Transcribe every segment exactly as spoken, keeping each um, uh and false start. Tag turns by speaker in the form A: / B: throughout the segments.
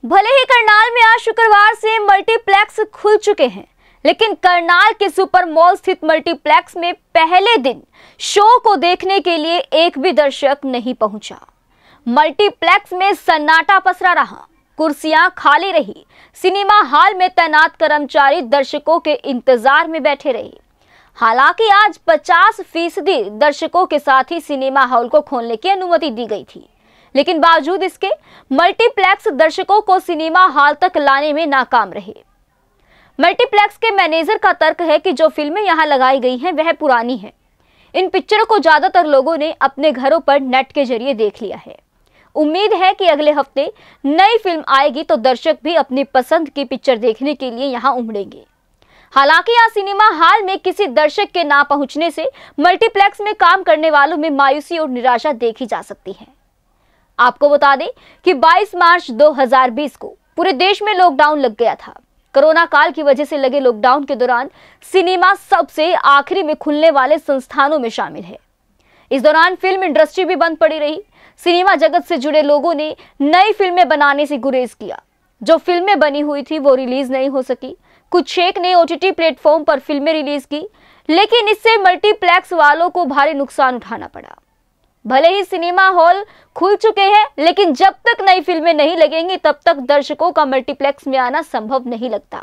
A: भले ही करनाल में आज शुक्रवार से मल्टीप्लेक्स खुल चुके हैं, लेकिन करनाल के सुपर मॉल स्थित मल्टीप्लेक्स में पहले दिन शो को देखने के लिए एक भी दर्शक नहीं पहुंचा। मल्टीप्लेक्स में सन्नाटा पसरा रहा, कुर्सियां खाली रही। सिनेमा हॉल में तैनात कर्मचारी दर्शकों के इंतजार में बैठे रहे। हालांकि आज पचास फीसदी दर्शकों के साथ ही सिनेमा हॉल को खोलने की अनुमति दी गई थी, लेकिन बावजूद इसके मल्टीप्लेक्स दर्शकों को सिनेमा हॉल तक लाने में नाकाम रहे। मल्टीप्लेक्स के मैनेजर का तर्क है कि जो फिल्में यहां लगाई गई हैं वह पुरानी हैं। इन पिक्चरों को ज्यादातर लोगों ने अपने घरों पर नेट के जरिए देख लिया है। उम्मीद है कि अगले हफ्ते नई फिल्म आएगी तो दर्शक भी अपनी पसंद की पिक्चर देखने के लिए यहां उमड़ेंगे। हालांकि आज सिनेमा हॉल में किसी दर्शक के ना पहुंचने से मल्टीप्लेक्स में काम करने वालों में मायूसी और निराशा देखी जा सकती है। आपको बता दें कि बाईस मार्च दो हज़ार बीस को पूरे देश में लॉकडाउन लग गया था। कोरोना काल की वजह से लगे लॉकडाउन के दौरान सिनेमा सबसे आखिरी में खुलने वाले संस्थानों में शामिल है। इस दौरान फिल्म इंडस्ट्री भी बंद पड़ी रही। सिनेमा जगत से जुड़े लोगों ने नई फिल्में बनाने से गुरेज किया। जो फिल्में बनी हुई थी वो रिलीज नहीं हो सकी। कुछ एक ने ओटीटी प्लेटफॉर्म पर फिल्में रिलीज की, लेकिन इससे मल्टीप्लेक्स वालों को भारी नुकसान उठाना पड़ा। भले ही सिनेमा हॉल खुल चुके हैं, लेकिन जब तक नई फिल्में नहीं लगेंगी तब तक दर्शकों का मल्टीप्लेक्स में आना संभव नहीं लगता।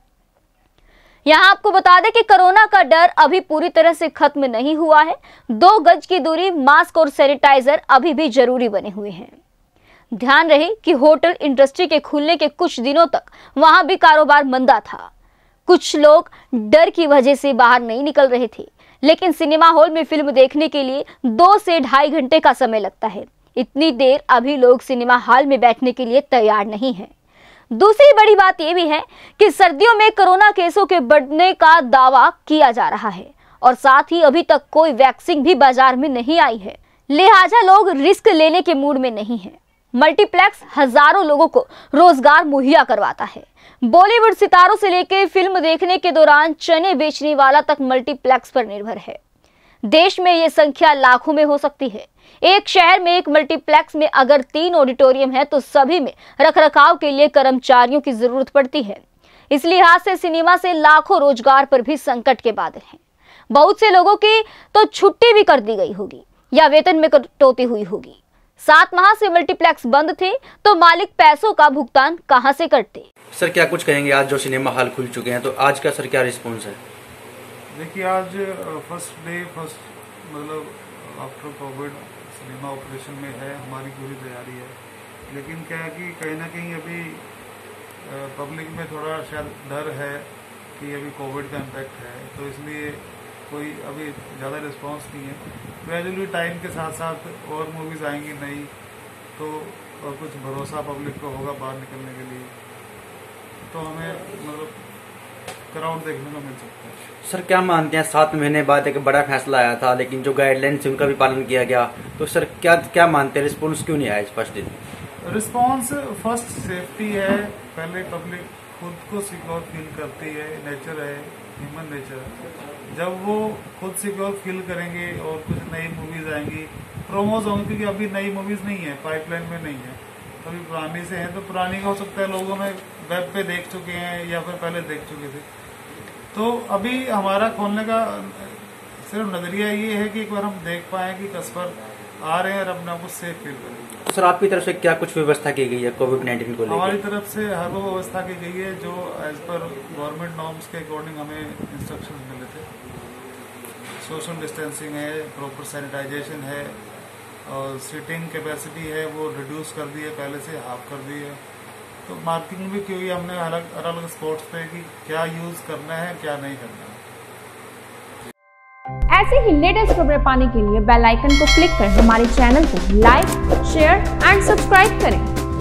A: यहां आपको बता दें कि कोरोना का डर अभी पूरी तरह से खत्म नहीं हुआ है। दो गज की दूरी, मास्क और सैनिटाइजर अभी भी जरूरी बने हुए हैं। ध्यान रहे कि होटल इंडस्ट्री के खुलने के कुछ दिनों तक वहां भी कारोबार मंदा था। कुछ लोग डर की वजह से बाहर नहीं निकल रहे थे, लेकिन सिनेमा हॉल में फिल्म देखने के लिए दो से ढाई घंटे का समय लगता है। इतनी देर अभी लोग सिनेमा हॉल में बैठने के लिए तैयार नहीं हैं। दूसरी बड़ी बात यह भी है कि सर्दियों में कोरोना केसों के बढ़ने का दावा किया जा रहा है और साथ ही अभी तक कोई वैक्सीन भी बाजार में नहीं आई है, लिहाजा लोग रिस्क लेने के मूड में नहीं हैं। मल्टीप्लेक्स हजारों लोगों को रोजगार मुहैया करवाता है। बॉलीवुड सितारों से लेकर फिल्म देखने के दौरान चने बेचने वाला तक मल्टीप्लेक्स पर निर्भर है। देश में ये संख्या लाखों में हो सकती है। एक शहर में एक मल्टीप्लेक्स में अगर तीन ऑडिटोरियम है तो सभी में रखरखाव के लिए कर्मचारियों की जरूरत पड़ती है। इस लिहाज से सिनेमा से लाखों रोजगार पर भी संकट के बादल हैं। बहुत से लोगों की तो छुट्टी भी कर दी गई होगी या वेतन में कटौती हुई होगी। सात माह से मल्टीप्लेक्स बंद थे तो मालिक पैसों का भुगतान कहां से करते?
B: सर क्या कुछ कहेंगे, आज जो सिनेमा हॉल खुल चुके हैं तो आज का सर क्या रिस्पॉन्स है?
C: देखिए, आज फर्स्ट डे फर्स्ट मतलब आफ्टर कोविड सिनेमा ऑपरेशन में है, हमारी पूरी तैयारी है। लेकिन क्या है कि कहीं ना कहीं अभी पब्लिक में थोड़ा शायद डर है कि अभी कोविड का इम्पैक्ट है, तो इसलिए कोई अभी ज़्यादा रिस्पांस नहीं है। ग्रेजुअली टाइम के साथ साथ और मूवीज़ आएंगी नई, तो और कुछ भरोसा पब्लिक को होगा बाहर निकलने के लिए, तो हमें मतलब क्राउड देखने को मिल सकता है।
B: सर क्या मानते हैं, सात महीने बाद एक बड़ा फैसला आया था, लेकिन जो गाइडलाइंस उनका भी पालन किया गया, तो सर क्या क्या मानते हैं, रिस्पॉन्स क्यों नहीं आया इस फर्स्ट दिन?
C: रिस्पॉन्स फर्स्ट सेफ्टी है। पहले पब्लिक खुद को सिक्योर फील करती है, नेचर है, ह्यूमन नेचर। जब वो खुद सिक्योर फील करेंगे और कुछ नई मूवीज आएंगी, प्रोमोज होंगे, क्योंकि अभी नई मूवीज नहीं है, पाइपलाइन में नहीं है, अभी पुरानी से है, तो पुरानी का हो सकता है लोगों ने वेब पे देख चुके हैं या फिर पहले देख चुके थे। तो अभी हमारा खोलने का सिर्फ नजरिया ये है कि एक बार हम देख पाए कि कस्टमर आ रहे हैं और अपने आप को सेफ फील करेंगे।
B: तो सर आपकी तरफ से क्या कुछ व्यवस्था की गई है कोविड नाइन्टीन को लेकर?
C: हमारी तरफ से हर वो व्यवस्था की गई है जो एज पर गवर्नमेंट नॉर्म्स के अकॉर्डिंग हमें इंस्ट्रक्शन मिले थे। सोशल डिस्टेंसिंग है, प्रॉपर सैनिटाइजेशन है, और सीटिंग कैपेसिटी है वो रिड्यूस कर दी है, पहले से हाफ कर दी है। तो मार्किंग भी की हुई है हमने अलग अलग स्पॉट्स पे कि क्या यूज करना है क्या नहीं करना है।
D: ऐसे ही लेटेस्ट खबरें पाने के लिए बेल आइकन को क्लिक कर हमारे चैनल को लाइक, शेयर एंड सब्सक्राइब करें।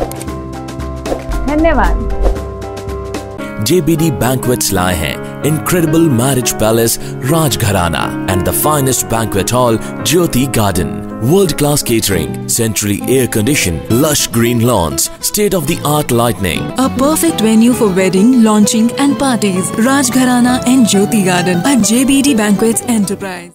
D: धन्यवाद।
E: J B D Banquets लाए हैं incredible marriage palace Rajgharana and the finest banquet hall Jyoti Garden. World-class catering, centrally air-conditioned, lush green lawns, state-of-the-art lighting.
F: A perfect venue for wedding, launching and parties. Rajgharana and Jyoti Garden at J B D Banquets Enterprise.